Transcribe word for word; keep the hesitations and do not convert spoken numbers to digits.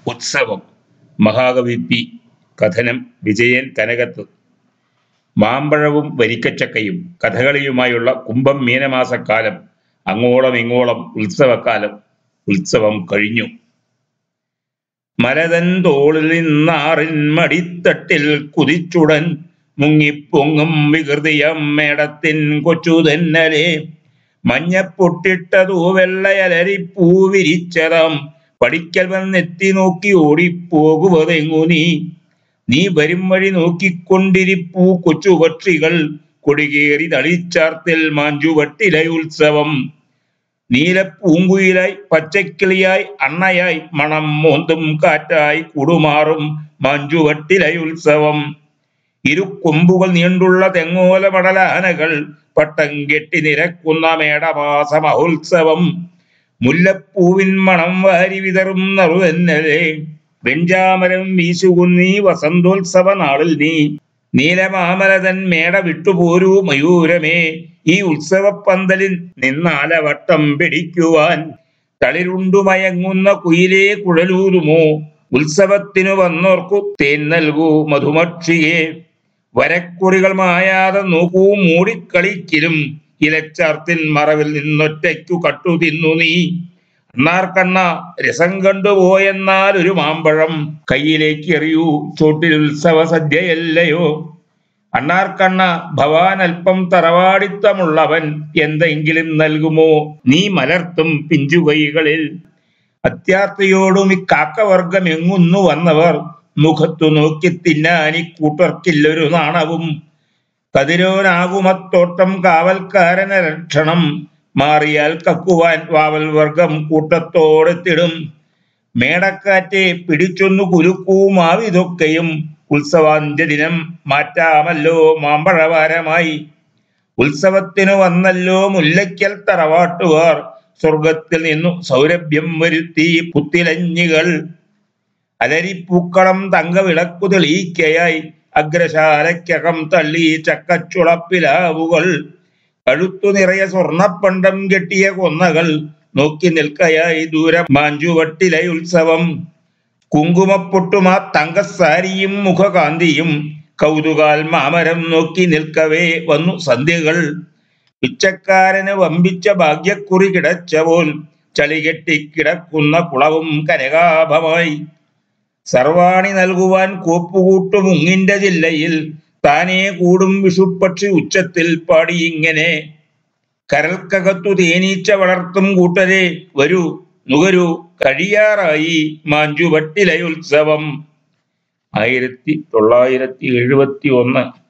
ഉത്സവം. മഹാകവി പി. കഥനം വിജയൻ കനകത്ത്. മാമ്പഴവും വരിക്കച്ചക്കയും കഥകളിയുമായുള്ള കുംഭം മീനമാസക്കാലം. അങ്ങോളം ഇങ്ങോളം ഉത്സവക്കാലം. ഉത്സവം കഴിഞ്ഞു. മരതൻ തോളിൽ നിന്നാറിൻ മടിത്തട്ടിൽ കുതിച്ചുടൻ മുങ്ങിപ്പൊങ്ങും വികൃതിയം മേടത്തിൻ കൊച്ചു തെന്നലെ. മഞ്ഞപ്പൊട്ടിട്ട തൂവെള്ളയലരിപ്പൂ വിരിച്ചതാം പടിക്കൽ വന്നെത്തി നോക്കി ഓടിപ്പോകുവതെങ്ങു നീ. നീ വരും വഴി നോക്കിക്കൊണ്ടിരിപ്പൂ കൊച്ചു പക്ഷികൾ കൊടികേറി തളിച്ചാർത്തിൽ മാഞ്ചുവട്ടിലെ ഉത്സവം. നീലപ്പൂങ്കുയിലായി പച്ചക്കിളിയായി അണ്ണയായി മണം മോന്തും കാറ്റായി കൂടുമാറും മാഞ്ചുവട്ടിലെ ഉത്സവം. ഇരുക്കൊമ്പുകൾ നീണ്ടുള്ള തെങ്ങോല മടലാനകൾ പട്ടം കെട്ടി നിരക്കുന്ന മേടമാസ മഹോത്സവം. മുല്ലപ്പൂവിൻ മണം വാരി വിതറും നറുതെന്നലെ. വെഞ്ചാമരം വീശുകുന്നീ വസന്തോത്സവ നാളിൽ നീ. നീലമാമലതൻ മേട വിട്ടുപോരൂ മയൂരമേ. ഈ ഉത്സവപ്പന്തലിൽ നിന്നാലവട്ടം പിടിക്കുവാൻ. തളിരുണ്ടു മയങ്ങുന്ന കുയിലേ കുഴലൂതുമോ. ഉത്സവത്തിനു വന്നോർക്കു തേൻ നൽകൂ മധുമക്ഷിയെ. വരക്കുറികൾ മായാതെ നോക്കൂ മൂടിക്കളിക്കിലും. ഇലച്ചാർത്തിൻ മറവിൽ നിന്നൊറ്റയ്ക്കു കട്ടു തിന്നു നീ. അണ്ണാർക്കണ്ണ രസം കണ്ടുപോയെന്നാൽ ഒരു മാമ്പഴം കയ്യിലേക്ക് എറിയൂ, ചോട്ടിൽ ഉത്സവ സദ്യയല്ലയോ. അണ്ണാർക്കണ്ണ ഭവാൻ അല്പം തറവാടിത്തമുള്ളവൻ, എന്തെങ്കിലും നൽകുമോ നീ മലർത്തും പിഞ്ചുകൈകളിൽ. അത്യാർത്തിയോടും ഇക്കാക്കവർഗം എങ്ങുന്നു വന്നവർ. മുഖത്തു നോക്കി തിന്നാനി കൂട്ടർക്കില്ലൊരു നാണവും. കതിരോനാകുമത്തോട്ടം കാവൽക്കാരന രക്ഷണം. മാറിയാൽ കക്കുവാൻ വാവൽ വർഗം കൂട്ടത്തോടെത്തിടും. മേടക്കാറ്റെ പിടിച്ചൊന്നു കുലുക്കൂമാവിതൊക്കെയും. ഉത്സവാന്ത്യദിനം മാറ്റാമല്ലോ മാമ്പഴവാരമായി. ഉത്സവത്തിനു വന്നല്ലോ മുല്ലയ്ക്കൽ തറവാട്ടുകാർ. സ്വർഗത്തിൽ നിന്നു സൗരഭ്യം വരുത്തി പുത്തിലഞ്ഞികൾ. അലരിപ്പൂക്കളം തങ്കവിളക്കു തെളിയിക്കയായി. അഗ്രശാലയ്ക്കകം തള്ളി ചക്കച്ചുളപ്പിലാവുകൾ. കഴുത്തു നിറയെ സ്വർണപ്പണ്ടം കെട്ടിയ കൊന്നകൾ നോക്കി നിൽക്കയായി ദൂരെ മാഞ്ചുവട്ടിലെ ഉത്സവം. കുങ്കുമപ്പൊട്ടുമാ തങ്കസാരിയും മുഖകാന്തിയും കൗതുകാൽ മാമരം നോക്കി നിൽക്കവേ വന്നു സന്ധ്യകൾ. പിച്ചക്കാരന് വമ്പിച്ച ഭാഗ്യക്കുറി കിടച്ച പോൽ ചളികെട്ടി കിടക്കുന്ന കുളവും കനകാഭമായി. സർവാണി നൽകുവാൻ കോപ്പുകൂട്ടു മുങ്ങിന്റെ ജില്ലയിൽ. താനേ കൂടും വിഷുപ്പക്ഷി ഉച്ചത്തിൽ പാടി ഇങ്ങനെ. കരൽക്കകത്തു തേനീച്ച വളർത്തും കൂട്ടരെ വരൂ നുകരൂ, കഴിയാറായി മാഞ്ചുവട്ടിലെ ഉത്സവം. ആയിരത്തി തൊള്ളായിരത്തി എഴുപത്തി ഒന്ന്